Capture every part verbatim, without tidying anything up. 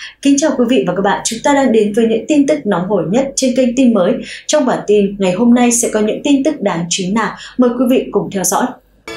Kính chào quý vị và các bạn, chúng ta đang đến với những tin tức nóng hổi nhất trên kênh tin mới. Trong bản tin ngày hôm nay sẽ có những tin tức đáng chú ý nào? Mời quý vị cùng theo dõi.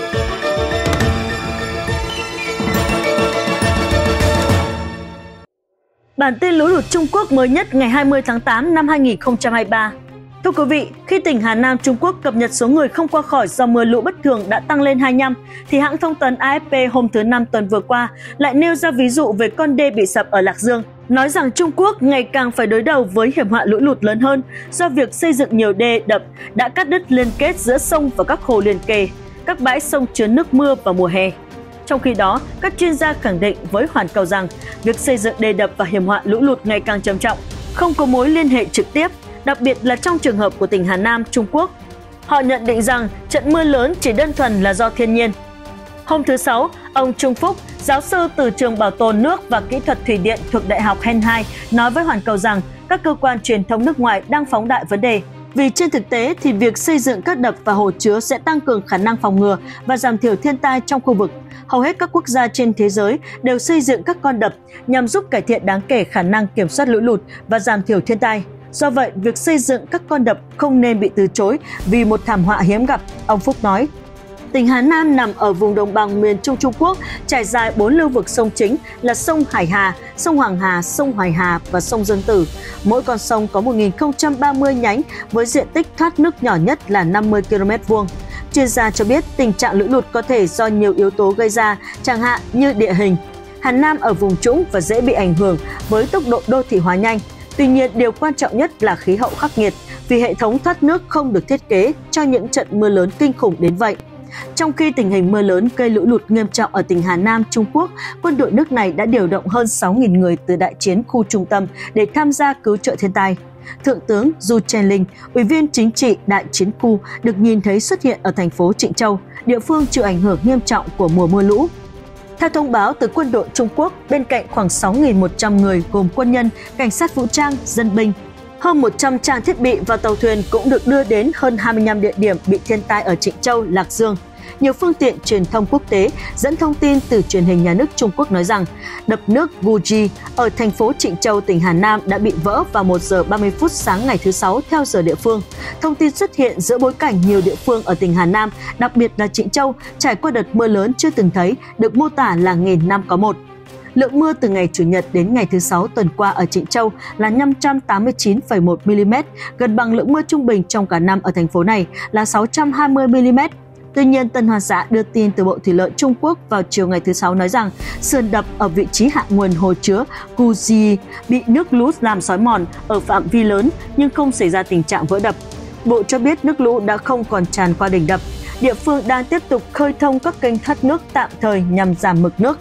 Bản tin lũ lụt Trung Quốc mới nhất ngày hai mươi tháng tám năm hai nghìn không trăm hai mươi ba. Thưa quý vị, khi tỉnh Hà Nam Trung Quốc cập nhật số người không qua khỏi do mưa lũ bất thường đã tăng lên hai mươi lăm, thì hãng thông tấn a ép pê hôm thứ Năm tuần vừa qua lại nêu ra ví dụ về con đê bị sập ở Lạc Dương, nói rằng Trung Quốc ngày càng phải đối đầu với hiểm họa lũ lụt lớn hơn do việc xây dựng nhiều đê, đập đã cắt đứt liên kết giữa sông và các hồ liền kề, các bãi sông chứa nước mưa vào mùa hè. Trong khi đó, các chuyên gia khẳng định với Hoàn Cầu rằng việc xây dựng đê đập và hiểm họa lũ lụt ngày càng trầm trọng, không có mối liên hệ trực tiếp, đặc biệt là trong trường hợp của tỉnh Hà Nam, Trung Quốc. Họ nhận định rằng trận mưa lớn chỉ đơn thuần là do thiên nhiên. Hôm thứ Sáu, ông Trung Phúc, giáo sư từ trường Bảo tồn nước và Kỹ thuật Thủy điện thuộc Đại học Henhai, nói với Hoàn Cầu rằng các cơ quan truyền thông nước ngoài đang phóng đại vấn đề. Vì trên thực tế thì việc xây dựng các đập và hồ chứa sẽ tăng cường khả năng phòng ngừa và giảm thiểu thiên tai trong khu vực. Hầu hết các quốc gia trên thế giới đều xây dựng các con đập nhằm giúp cải thiện đáng kể khả năng kiểm soát lũ lụt và giảm thiểu thiên tai. Do vậy, việc xây dựng các con đập không nên bị từ chối vì một thảm họa hiếm gặp, ông Phúc nói. Tỉnh Hà Nam nằm ở vùng đồng bằng miền Trung Trung Quốc, trải dài bốn lưu vực sông chính là sông Hải Hà, sông Hoàng Hà, sông Hoài Hà và sông Dương Tử. Mỗi con sông có một nghìn không trăm ba mươi nhánh với diện tích thoát nước nhỏ nhất là năm mươi ki lô mét vuông. Chuyên gia cho biết tình trạng lũ lụt có thể do nhiều yếu tố gây ra, chẳng hạn như địa hình. Hà Nam ở vùng trũng và dễ bị ảnh hưởng với tốc độ đô thị hóa nhanh. Tuy nhiên, điều quan trọng nhất là khí hậu khắc nghiệt vì hệ thống thoát nước không được thiết kế cho những trận mưa lớn kinh khủng đến vậy. Trong khi tình hình mưa lớn gây lũ lụt nghiêm trọng ở tỉnh Hà Nam, Trung Quốc, quân đội nước này đã điều động hơn sáu nghìn người từ đại chiến khu trung tâm để tham gia cứu trợ thiên tai. Thượng tướng Du Chenling, Ủy viên chính trị đại chiến khu, được nhìn thấy xuất hiện ở thành phố Trịnh Châu, địa phương chịu ảnh hưởng nghiêm trọng của mùa mưa lũ. Theo thông báo từ quân đội Trung Quốc, bên cạnh khoảng sáu nghìn một trăm người gồm quân nhân, cảnh sát vũ trang, dân binh, hơn một trăm trang thiết bị và tàu thuyền cũng được đưa đến hơn hai mươi lăm địa điểm bị thiên tai ở Trịnh Châu, Lạc Dương. Nhiều phương tiện truyền thông quốc tế dẫn thông tin từ truyền hình nhà nước Trung Quốc nói rằng đập nước Guji ở thành phố Trịnh Châu, tỉnh Hà Nam đã bị vỡ vào một giờ ba mươi phút sáng ngày thứ Sáu theo giờ địa phương. Thông tin xuất hiện giữa bối cảnh nhiều địa phương ở tỉnh Hà Nam, đặc biệt là Trịnh Châu, trải qua đợt mưa lớn chưa từng thấy, được mô tả là nghìn năm có một. Lượng mưa từ ngày Chủ nhật đến ngày thứ Sáu tuần qua ở Trịnh Châu là năm trăm tám mươi chín phẩy một mi li mét, gần bằng lượng mưa trung bình trong cả năm ở thành phố này là sáu trăm hai mươi mi li mét. Tuy nhiên, Tân Hoa Xã đưa tin từ Bộ Thủy lợi Trung Quốc vào chiều ngày thứ Sáu nói rằng sườn đập ở vị trí hạ nguồn hồ chứa Guji bị nước lũ làm xói mòn ở phạm vi lớn nhưng không xảy ra tình trạng vỡ đập. Bộ cho biết nước lũ đã không còn tràn qua đỉnh đập. Địa phương đang tiếp tục khơi thông các kênh thoát nước tạm thời nhằm giảm mực nước.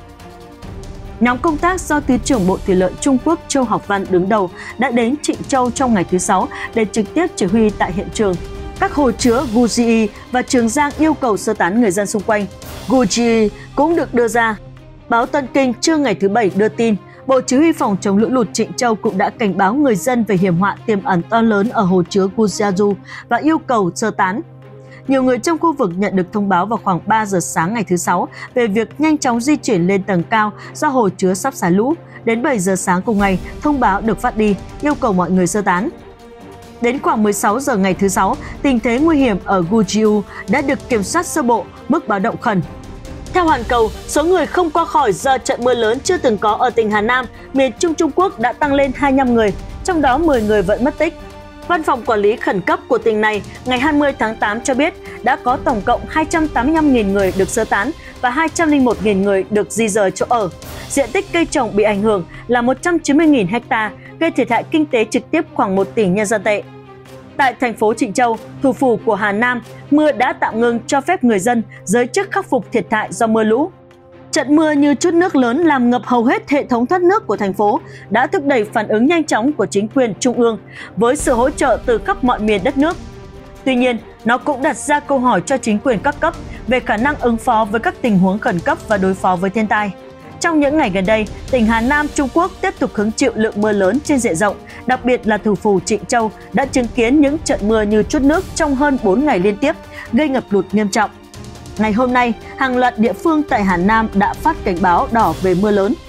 Nhóm công tác do Thứ trưởng Bộ Thủy lợi Trung Quốc Châu Học Văn đứng đầu đã đến Trịnh Châu trong ngày thứ Sáu để trực tiếp chỉ huy tại hiện trường. Các hồ chứa Guji và Trường Giang yêu cầu sơ tán người dân xung quanh. Guji cũng được đưa ra. Báo Tân Kinh trưa ngày thứ Bảy đưa tin, Bộ Chỉ huy phòng chống lũ lụt Trịnh Châu cũng đã cảnh báo người dân về hiểm họa tiềm ẩn to lớn ở hồ chứa Gujiazhu và yêu cầu sơ tán. Nhiều người trong khu vực nhận được thông báo vào khoảng ba giờ sáng ngày thứ Sáu về việc nhanh chóng di chuyển lên tầng cao do hồ chứa sắp xả lũ. Đến bảy giờ sáng cùng ngày, thông báo được phát đi, yêu cầu mọi người sơ tán. Đến khoảng mười sáu giờ ngày thứ Sáu, tình thế nguy hiểm ở Gujiu đã được kiểm soát sơ bộ, mức báo động khẩn. Theo Hoàn Cầu, số người không qua khỏi do trận mưa lớn chưa từng có ở tỉnh Hà Nam, miền Trung Trung Quốc đã tăng lên hai mươi lăm người, trong đó mười người vẫn mất tích. Văn phòng Quản lý Khẩn cấp của tỉnh này ngày hai mươi tháng tám cho biết đã có tổng cộng hai trăm tám mươi lăm nghìn người được sơ tán và hai trăm lẻ một nghìn người được di rời chỗ ở. Diện tích cây trồng bị ảnh hưởng là một trăm chín mươi nghìn ha, gây thiệt hại kinh tế trực tiếp khoảng một tỷ nhân dân tệ. Tại thành phố Trịnh Châu, thủ phủ của Hà Nam, mưa đã tạm ngừng cho phép người dân giới chức khắc phục thiệt hại do mưa lũ. Trận mưa như chút nước lớn làm ngập hầu hết hệ thống thoát nước của thành phố đã thúc đẩy phản ứng nhanh chóng của chính quyền trung ương với sự hỗ trợ từ khắp mọi miền đất nước. Tuy nhiên, nó cũng đặt ra câu hỏi cho chính quyền các cấp về khả năng ứng phó với các tình huống khẩn cấp và đối phó với thiên tai. Trong những ngày gần đây, tỉnh Hà Nam, Trung Quốc tiếp tục hứng chịu lượng mưa lớn trên diện rộng, đặc biệt là thủ phủ Trịnh Châu đã chứng kiến những trận mưa như chút nước trong hơn bốn ngày liên tiếp, gây ngập lụt nghiêm trọng. Ngày hôm nay, hàng loạt địa phương tại Hà Nam đã phát cảnh báo đỏ về mưa lớn.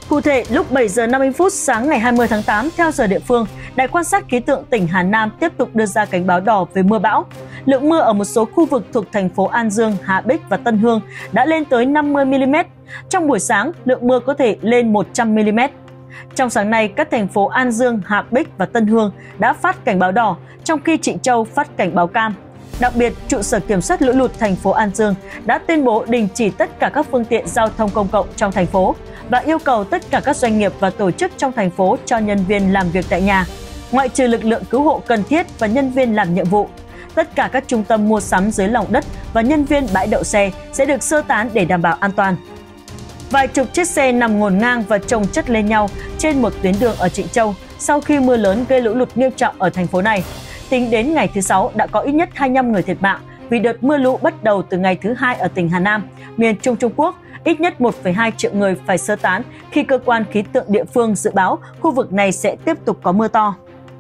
Cụ thể, lúc bảy giờ năm mươi phút sáng ngày hai mươi tháng tám theo giờ địa phương, Đài quan sát khí tượng tỉnh Hà Nam tiếp tục đưa ra cảnh báo đỏ về mưa bão. Lượng mưa ở một số khu vực thuộc thành phố An Dương, Hạ Bích và Tân Hương đã lên tới năm mươi mi-li-mét. Trong buổi sáng, lượng mưa có thể lên một trăm mi-li-mét. Trong sáng nay, các thành phố An Dương, Hạ Bích và Tân Hương đã phát cảnh báo đỏ, trong khi Trịnh Châu phát cảnh báo cam. Đặc biệt, trụ sở kiểm soát lũ lụt thành phố An Dương đã tuyên bố đình chỉ tất cả các phương tiện giao thông công cộng trong thành phố và yêu cầu tất cả các doanh nghiệp và tổ chức trong thành phố cho nhân viên làm việc tại nhà, ngoại trừ lực lượng cứu hộ cần thiết và nhân viên làm nhiệm vụ. Tất cả các trung tâm mua sắm dưới lòng đất và nhân viên bãi đậu xe sẽ được sơ tán để đảm bảo an toàn. Vài chục chiếc xe nằm ngổn ngang và chồng chất lên nhau trên một tuyến đường ở Trịnh Châu sau khi mưa lớn gây lũ lụt nghiêm trọng ở thành phố này. Tính đến ngày thứ Sáu, đã có ít nhất hai mươi lăm người thiệt mạng vì đợt mưa lũ bắt đầu từ ngày thứ Hai ở tỉnh Hà Nam, miền Trung Trung Quốc. Ít nhất một phẩy hai triệu người phải sơ tán khi cơ quan khí tượng địa phương dự báo khu vực này sẽ tiếp tục có mưa to.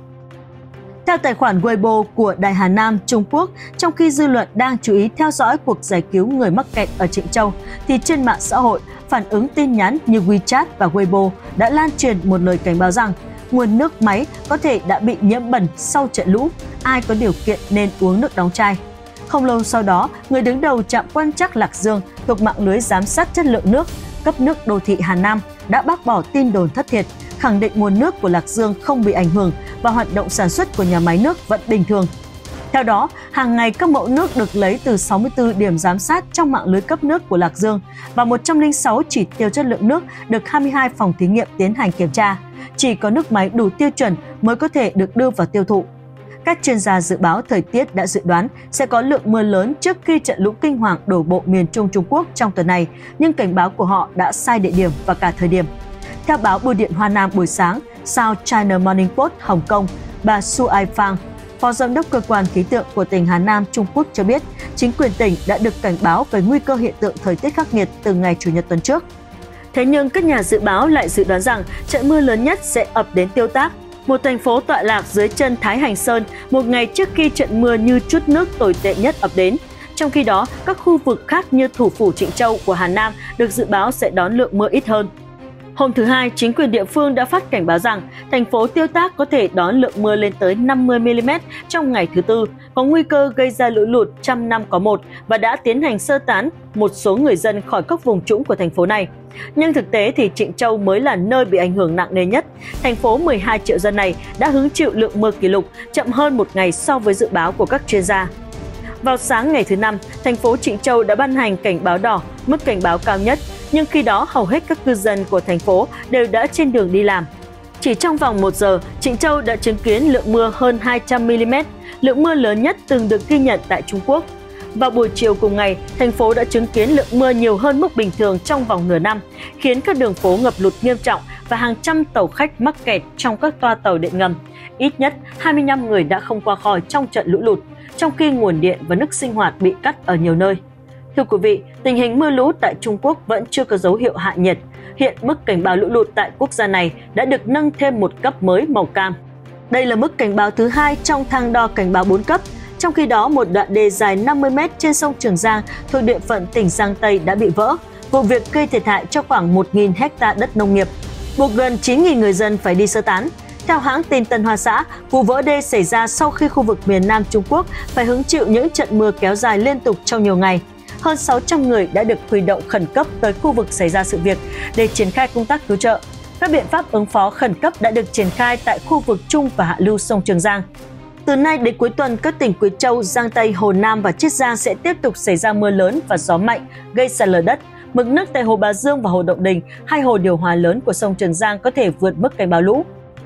Theo tài khoản Weibo của Đài Hà Nam, Trung Quốc, trong khi dư luận đang chú ý theo dõi cuộc giải cứu người mắc kẹt ở Trịnh Châu, thì trên mạng xã hội, phản ứng tin nhắn như WeChat và Weibo đã lan truyền một lời cảnh báo rằng nguồn nước máy có thể đã bị nhiễm bẩn sau trận lũ, ai có điều kiện nên uống nước đóng chai. Không lâu sau đó, người đứng đầu trạm quan trắc Lạc Dương thuộc mạng lưới giám sát chất lượng nước, cấp nước đô thị Hà Nam đã bác bỏ tin đồn thất thiệt, khẳng định nguồn nước của Lạc Dương không bị ảnh hưởng và hoạt động sản xuất của nhà máy nước vẫn bình thường. Theo đó, hàng ngày các mẫu nước được lấy từ sáu mươi tư điểm giám sát trong mạng lưới cấp nước của Lạc Dương và một trăm lẻ sáu chỉ tiêu chất lượng nước được hai mươi hai phòng thí nghiệm tiến hành kiểm tra. Chỉ có nước máy đủ tiêu chuẩn mới có thể được đưa vào tiêu thụ. Các chuyên gia dự báo thời tiết đã dự đoán sẽ có lượng mưa lớn trước khi trận lũ kinh hoàng đổ bộ miền Trung Trung Quốc trong tuần này, nhưng cảnh báo của họ đã sai địa điểm và cả thời điểm. Theo báo Bưu điện Hoa Nam buổi sáng, South China Morning Post Hồng Kông, bà Su Ai Fang, Phó Giám đốc Cơ quan Khí tượng của tỉnh Hà Nam, Trung Quốc cho biết, chính quyền tỉnh đã được cảnh báo về nguy cơ hiện tượng thời tiết khắc nghiệt từ ngày Chủ nhật tuần trước. Thế nhưng các nhà dự báo lại dự đoán rằng trận mưa lớn nhất sẽ ập đến Tiêu Tác, một thành phố tọa lạc dưới chân Thái Hành Sơn, một ngày trước khi trận mưa như trút nước tồi tệ nhất ập đến. Trong khi đó, các khu vực khác như thủ phủ Trịnh Châu của Hà Nam được dự báo sẽ đón lượng mưa ít hơn. Hôm thứ Hai, chính quyền địa phương đã phát cảnh báo rằng thành phố Tiêu Tác có thể đón lượng mưa lên tới năm mươi mi-li-mét trong ngày thứ Tư, có nguy cơ gây ra lũ lụt trăm năm có một và đã tiến hành sơ tán một số người dân khỏi các vùng trũng của thành phố này. Nhưng thực tế thì Trịnh Châu mới là nơi bị ảnh hưởng nặng nề nhất. Thành phố mười hai triệu dân này đã hứng chịu lượng mưa kỷ lục chậm hơn một ngày so với dự báo của các chuyên gia. Vào sáng ngày thứ Năm, thành phố Trịnh Châu đã ban hành cảnh báo đỏ, mức cảnh báo cao nhất, nhưng khi đó hầu hết các cư dân của thành phố đều đã trên đường đi làm. Chỉ trong vòng một giờ, Trịnh Châu đã chứng kiến lượng mưa hơn hai trăm mi-li-mét, lượng mưa lớn nhất từng được ghi nhận tại Trung Quốc. Vào buổi chiều cùng ngày, thành phố đã chứng kiến lượng mưa nhiều hơn mức bình thường trong vòng nửa năm, khiến các đường phố ngập lụt nghiêm trọng và hàng trăm tàu khách mắc kẹt trong các toa tàu điện ngầm. Ít nhất hai mươi lăm người đã không qua khỏi trong trận lũ lụt, trong khi nguồn điện và nước sinh hoạt bị cắt ở nhiều nơi. Thưa quý vị, tình hình mưa lũ tại Trung Quốc vẫn chưa có dấu hiệu hạ nhiệt. Hiện mức cảnh báo lũ lụt tại quốc gia này đã được nâng thêm một cấp mới màu cam. Đây là mức cảnh báo thứ hai trong thang đo cảnh báo bốn cấp. Trong khi đó, một đoạn đê dài năm mươi mét trên sông Trường Giang thuộc địa phận tỉnh Giang Tây đã bị vỡ. Vụ việc gây thiệt hại cho khoảng một nghìn héc-ta đất nông nghiệp, buộc gần chín nghìn người dân phải đi sơ tán. Theo hãng tin Tân Hoa Xã, vụ vỡ đê xảy ra sau khi khu vực miền Nam Trung Quốc phải hứng chịu những trận mưa kéo dài liên tục trong nhiều ngày. Hơn sáu trăm người đã được huy động khẩn cấp tới khu vực xảy ra sự việc để triển khai công tác cứu trợ. Các biện pháp ứng phó khẩn cấp đã được triển khai tại khu vực trung và hạ lưu sông Trường Giang. Từ nay đến cuối tuần, các tỉnh Quý Châu, Giang Tây, Hồ Nam và Chiết Giang sẽ tiếp tục xảy ra mưa lớn và gió mạnh, gây sạt lở đất. Mực nước tại Hồ Bà Dương và Hồ Động Đình, hai hồ điều hòa lớn của sông Trường Giang có thể vượt mức cảnh báo lũ.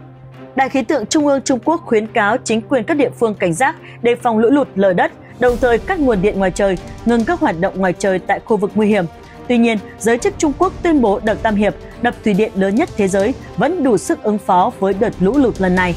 Đài khí tượng Trung ương Trung Quốc khuyến cáo chính quyền các địa phương cảnh giác đề phòng lũ lụt, lở đất, đồng thời cắt nguồn điện ngoài trời, ngừng các hoạt động ngoài trời tại khu vực nguy hiểm. Tuy nhiên, giới chức Trung Quốc tuyên bố đập Tam Hiệp, đập thủy điện lớn nhất thế giới, vẫn đủ sức ứng phó với đợt lũ lụt lần này.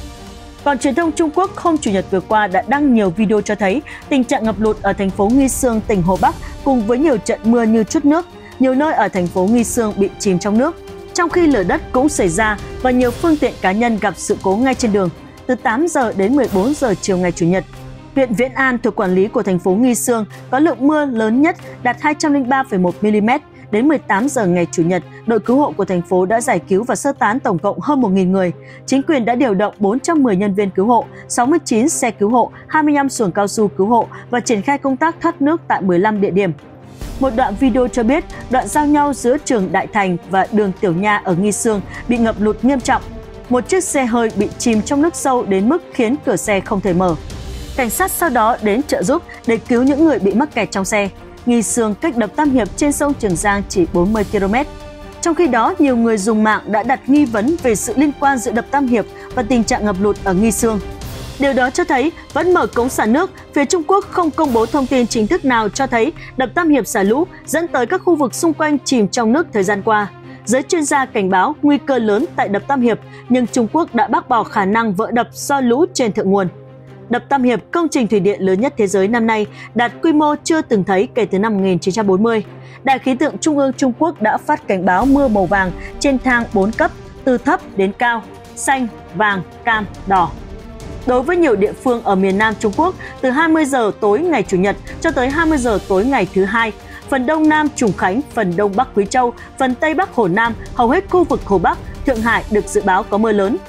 Còn truyền thông Trung Quốc hôm Chủ nhật vừa qua đã đăng nhiều video cho thấy tình trạng ngập lụt ở thành phố Nghi Sương, tỉnh Hồ Bắc cùng với nhiều trận mưa như trút nước. Nhiều nơi ở thành phố Nghi Sương bị chìm trong nước, trong khi lở đất cũng xảy ra và nhiều phương tiện cá nhân gặp sự cố ngay trên đường. Từ tám giờ đến mười bốn giờ chiều ngày Chủ nhật, huyện Viễn An thuộc quản lý của thành phố Nghi Sương có lượng mưa lớn nhất đạt hai trăm lẻ ba phẩy một mi-li-mét, đến mười tám giờ ngày Chủ nhật, đội cứu hộ của thành phố đã giải cứu và sơ tán tổng cộng hơn một nghìn người. Chính quyền đã điều động bốn trăm mười nhân viên cứu hộ, sáu mươi chín xe cứu hộ, hai mươi lăm xuồng cao su cứu hộ và triển khai công tác thoát nước tại mười lăm địa điểm. Một đoạn video cho biết đoạn giao nhau giữa trường Đại Thành và đường Tiểu Nha ở Nghi Sương bị ngập lụt nghiêm trọng. Một chiếc xe hơi bị chìm trong nước sâu đến mức khiến cửa xe không thể mở. Cảnh sát sau đó đến trợ giúp để cứu những người bị mắc kẹt trong xe. Nghi Sương cách đập Tam Hiệp trên sông Trường Giang chỉ bốn mươi ki lô mét. Trong khi đó, nhiều người dùng mạng đã đặt nghi vấn về sự liên quan giữa đập Tam Hiệp và tình trạng ngập lụt ở Nghi Sương. Điều đó cho thấy vẫn mở cống xả nước, phía Trung Quốc không công bố thông tin chính thức nào cho thấy đập Tam Hiệp xả lũ dẫn tới các khu vực xung quanh chìm trong nước thời gian qua. Giới chuyên gia cảnh báo nguy cơ lớn tại đập Tam Hiệp, nhưng Trung Quốc đã bác bỏ khả năng vỡ đập do lũ trên thượng nguồn. Đập Tam Hiệp, công trình thủy điện lớn nhất thế giới năm nay, đạt quy mô chưa từng thấy kể từ năm một nghìn chín trăm bốn mươi. Đài khí tượng Trung ương Trung Quốc đã phát cảnh báo mưa màu vàng trên thang bốn cấp, từ thấp đến cao, xanh, vàng, cam, đỏ. Đối với nhiều địa phương ở miền Nam Trung Quốc, từ hai mươi giờ tối ngày Chủ nhật cho tới hai mươi giờ tối ngày thứ Hai, phần Đông Nam Trùng Khánh, phần Đông Bắc Quý Châu, phần Tây Bắc Hồ Nam, hầu hết khu vực Hồ Bắc, Thượng Hải được dự báo có mưa lớn.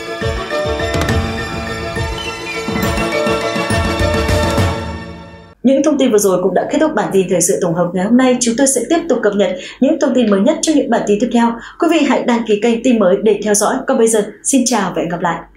Những thông tin vừa rồi cũng đã kết thúc bản tin thời sự tổng hợp ngày hôm nay. Chúng tôi sẽ tiếp tục cập nhật những thông tin mới nhất trong những bản tin tiếp theo. Quý vị hãy đăng ký kênh Tin Mới để theo dõi. Còn bây giờ, xin chào và hẹn gặp lại.